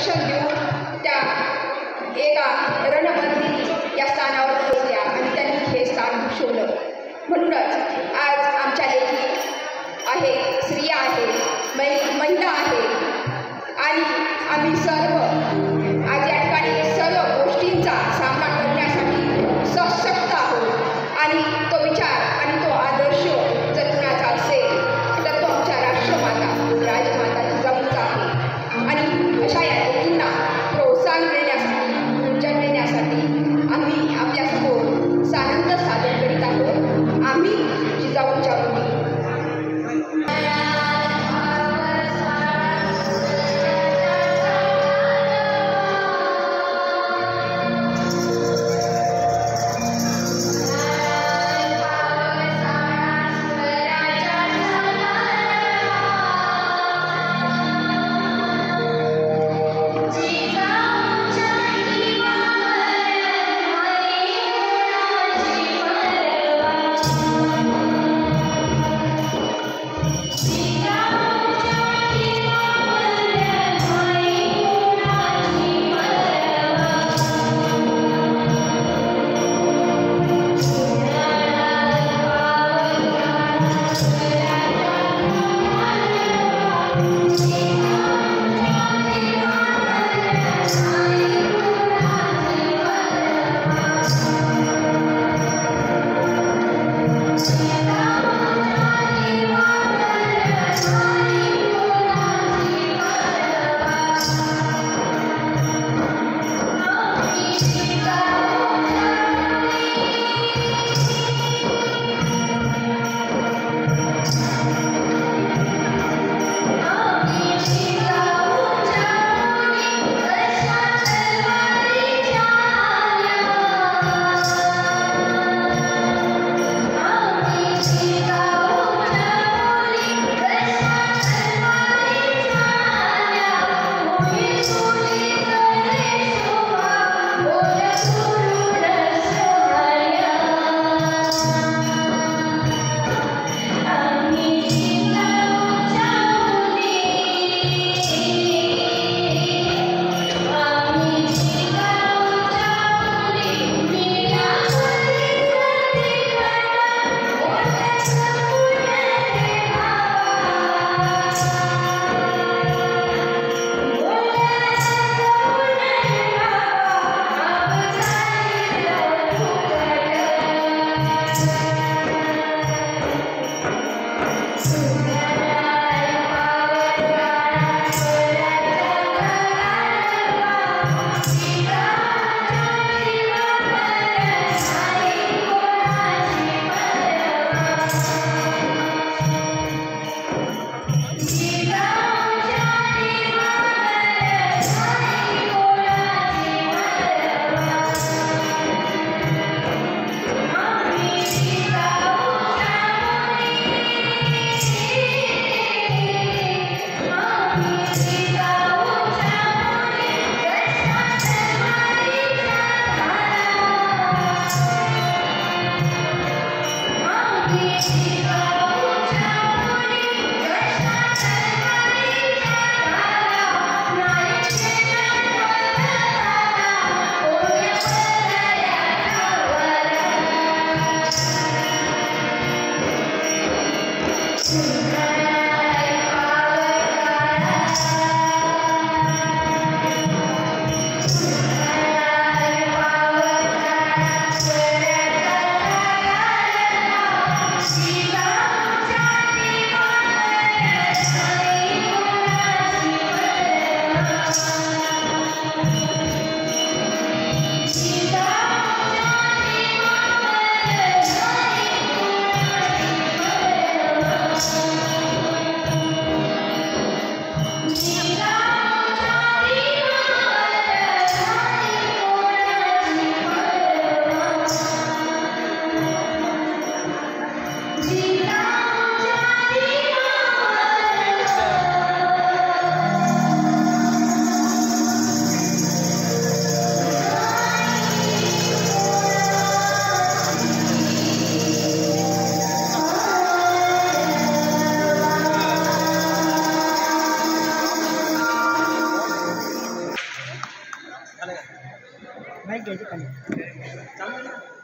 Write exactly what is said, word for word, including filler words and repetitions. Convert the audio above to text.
संरक्षण देऊन त्या एका रणबंदी या स्थानावर पोहोचल्या आणि त्यांनी हे स्थान भूषवलं. म्हणूनच आज आमच्या लेखी आहे, स्त्रिया आहे, मै महिला आहे आणि आम्ही सर्व आज या ठिकाणी सर्व गोष्टींचा सामना करण्यासाठी सशक्त आहोत. आणि तो विचार आणि तो आदर्श जर कुणाचा असेल तर तो आमच्या राष्ट्रमाता राजमाता जिजाऊंचा आहे. आणि अशा या लेखींना प्रोत्साहन देण्यासाठी, ऊर्जा देण्यासाठी आम्ही आपल्यासमोर सानंद सादर करीत आहोत. आम्ही जिजाऊंच्या मुली. Oh, माहीत घ्यायची खाली चालू